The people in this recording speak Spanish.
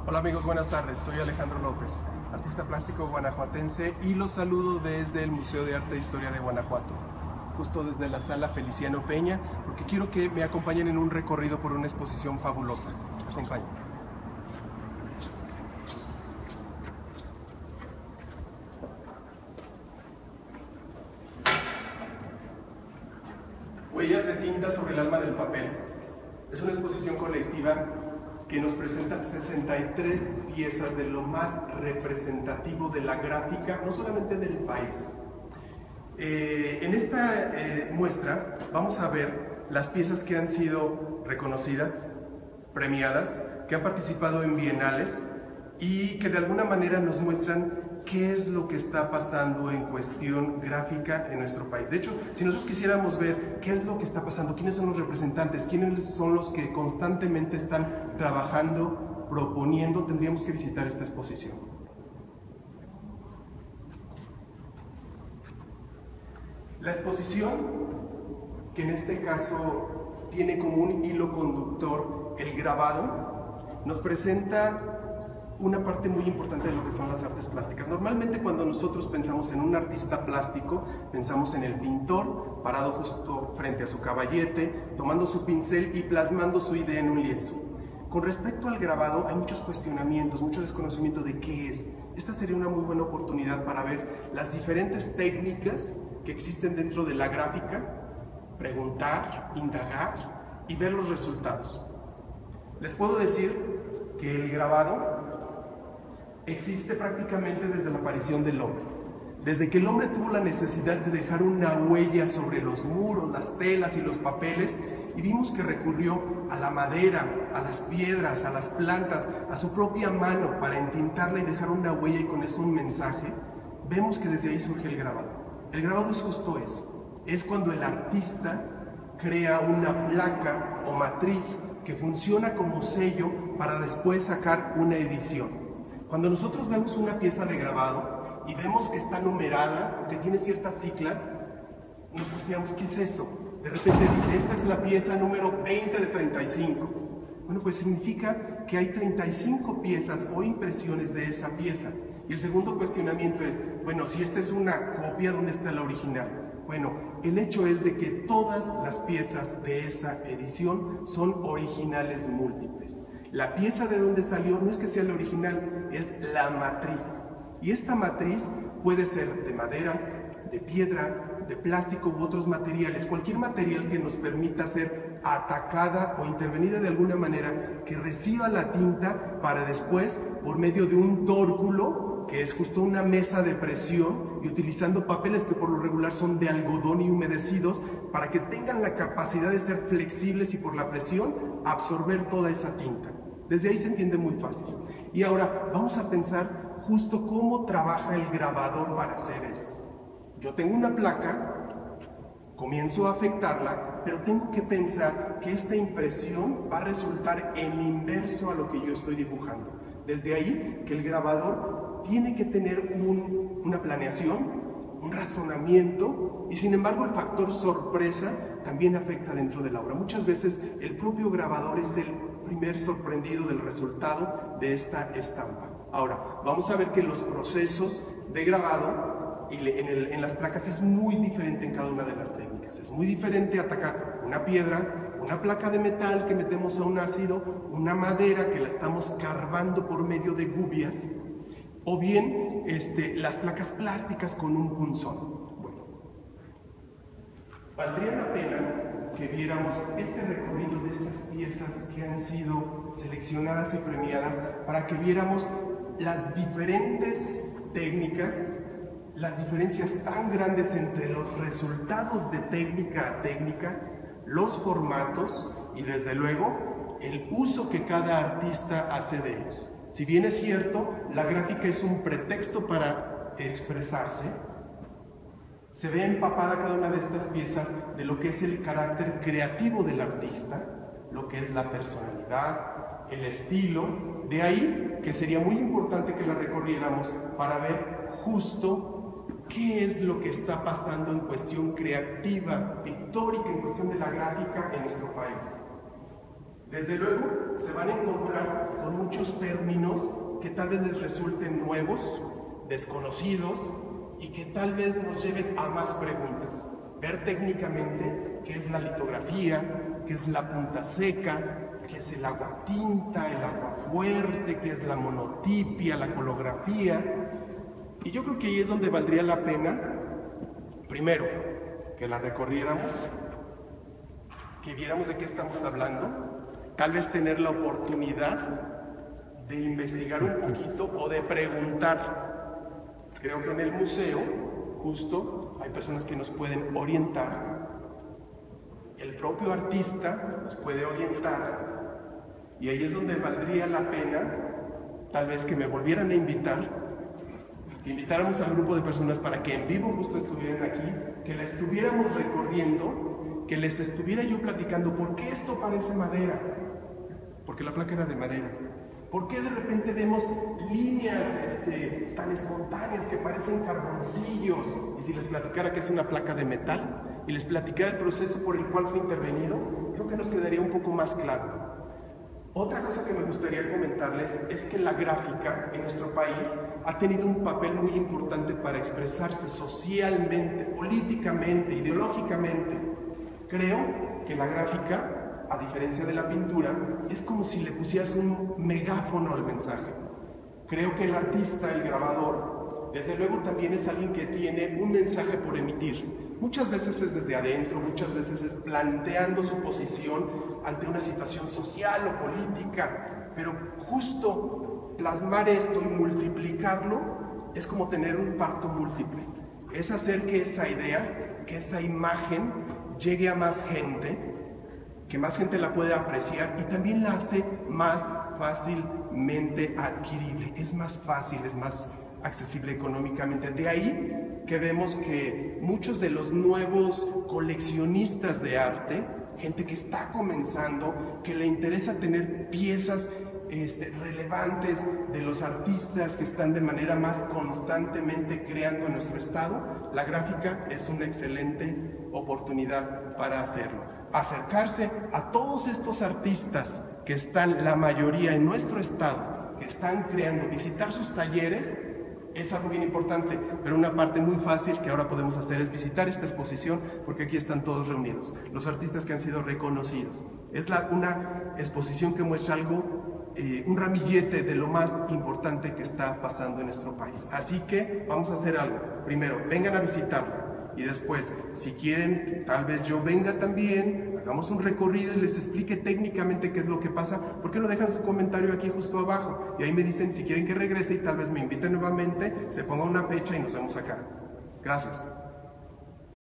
Hola amigos, buenas tardes. Soy Alejandro López, artista plástico guanajuatense y los saludo desde el Museo de Arte e Historia de Guanajuato, justo desde la sala Feliciano Peña, porque quiero que me acompañen en un recorrido por una exposición fabulosa. Acompáñenme. Huellas de tinta sobre el alma del papel. Es una exposición colectiva que nos presenta 63 piezas de lo más representativo de la gráfica, no solamente del país. En esta muestra vamos a ver las piezas que han sido reconocidas, premiadas, que han participado en bienales y que de alguna manera nos muestran qué es lo que está pasando en cuestión gráfica en nuestro país. De hecho, si nosotros quisiéramos ver qué es lo que está pasando, quiénes son los representantes, quiénes son los que constantemente están trabajando, proponiendo, tendríamos que visitar esta exposición. La exposición, que en este caso tiene como un hilo conductor el grabado, nos presenta una parte muy importante de lo que son las artes plásticas. Normalmente cuando nosotros pensamos en un artista plástico, pensamos en el pintor parado justo frente a su caballete, tomando su pincel y plasmando su idea en un lienzo. Con respecto al grabado hay muchos cuestionamientos, mucho desconocimiento de qué es. Esta sería una muy buena oportunidad para ver las diferentes técnicas que existen dentro de la gráfica, preguntar, indagar y ver los resultados. Les puedo decir que el grabado existe prácticamente desde la aparición del hombre. Desde que el hombre tuvo la necesidad de dejar una huella sobre los muros, las telas y los papeles, y vimos que recurrió a la madera, a las piedras, a las plantas, a su propia mano para entintarla y dejar una huella y con eso un mensaje, vemos que desde ahí surge el grabado. El grabado es justo eso, es cuando el artista crea una placa o matriz que funciona como sello para después sacar una edición. Cuando nosotros vemos una pieza de grabado y vemos que está numerada, que tiene ciertas siglas, nos cuestionamos ¿qué es eso? De repente dice, esta es la pieza número 20 de 35. Bueno, pues significa que hay 35 piezas o impresiones de esa pieza. Y el segundo cuestionamiento es, bueno, si esta es una copia, ¿dónde está la original? Bueno, el hecho es de que todas las piezas de esa edición son originales múltiples. La pieza de donde salió no es que sea la original, es la matriz. Y esta matriz puede ser de madera, de piedra, de plástico u otros materiales, cualquier material que nos permita ser atacada o intervenida de alguna manera, que reciba la tinta para después, por medio de un tórculo, que es justo una mesa de presión, y utilizando papeles que por lo regular son de algodón y humedecidos, para que tengan la capacidad de ser flexibles y por la presión absorber toda esa tinta. Desde ahí se entiende muy fácil. Y ahora vamos a pensar justo cómo trabaja el grabador para hacer esto. Yo tengo una placa, comienzo a afectarla, pero tengo que pensar que esta impresión va a resultar en inverso a lo que yo estoy dibujando. Desde ahí que el grabador tiene que tener una planeación, un razonamiento, y sin embargo el factor sorpresa también afecta dentro de la obra. Muchas veces el propio grabador es el primer sorprendido del resultado de esta estampa. Ahora, vamos a ver que los procesos de grabado en las placas es muy diferente en cada una de las técnicas. Es muy diferente atacar una piedra, una placa de metal que metemos a un ácido, una madera que la estamos carbando por medio de gubias, o bien las placas plásticas con un punzón. Bueno, valdría la pena que viéramos este recorrido de estas piezas que han sido seleccionadas y premiadas para que viéramos las diferentes técnicas, las diferencias tan grandes entre los resultados de técnica a técnica, los formatos y desde luego el uso que cada artista hace de ellos. Si bien es cierto, la gráfica es un pretexto para expresarse, se ve empapada cada una de estas piezas de lo que es el carácter creativo del artista, lo que es la personalidad, el estilo. De ahí que sería muy importante que la recorriéramos para ver justo qué es lo que está pasando en cuestión creativa, pictórica, en cuestión de la gráfica en nuestro país. Desde luego se van a encontrar con muchos términos que tal vez les resulten nuevos, desconocidos y que tal vez nos lleven a más preguntas. Ver técnicamente qué es la litografía, qué es la punta seca, qué es el agua tinta, el agua fuerte, qué es la monotipia, la colografía. Y yo creo que ahí es donde valdría la pena, primero, que la recorriéramos, que viéramos de qué estamos hablando, tal vez tener la oportunidad de investigar un poquito o de preguntar. Creo que en el museo, justo, hay personas que nos pueden orientar. El propio artista nos puede orientar. Y ahí es donde valdría la pena, tal vez que me volvieran a invitar, que invitáramos al grupo de personas para que en vivo justo estuvieran aquí, que la estuviéramos recorriendo, que les estuviera yo platicando por qué esto parece madera, porque la placa era de madera. ¿Por qué de repente vemos líneas tan espontáneas que parecen carboncillos? Y si les platicara que es una placa de metal y les platicara el proceso por el cual fue intervenido, creo que nos quedaría un poco más claro. Otra cosa que me gustaría comentarles es que la gráfica en nuestro país ha tenido un papel muy importante para expresarse socialmente, políticamente, ideológicamente. Creo que la gráfica, a diferencia de la pintura, es como si le pusieras un megáfono al mensaje. Creo que el artista, el grabador, desde luego también es alguien que tiene un mensaje por emitir. Muchas veces es desde adentro, muchas veces es planteando su posición ante una situación social o política, pero justo plasmar esto y multiplicarlo es como tener un parto múltiple. Es hacer que esa idea, que esa imagen llegue a más gente, que más gente la puede apreciar y también la hace más fácilmente adquirible. Es más fácil, es más accesible económicamente. De ahí que vemos que muchos de los nuevos coleccionistas de arte, gente que está comenzando, que le interesa tener piezas relevantes de los artistas que están de manera más constantemente creando en nuestro estado, la gráfica es una excelente oportunidad para hacerlo. Acercarse a todos estos artistas que están, la mayoría en nuestro estado, que están creando, visitar sus talleres, es algo bien importante, pero una parte muy fácil que ahora podemos hacer es visitar esta exposición, porque aquí están todos reunidos, los artistas que han sido reconocidos. Es una exposición que muestra algo, un ramillete de lo más importante que está pasando en nuestro país. Así que vamos a hacer algo. Primero, vengan a visitarla. Y después, si quieren que tal vez yo venga también, hagamos un recorrido y les explique técnicamente qué es lo que pasa, ¿por qué no dejan su comentario aquí justo abajo? Y ahí me dicen si quieren que regrese y tal vez me inviten nuevamente, se ponga una fecha y nos vemos acá. Gracias.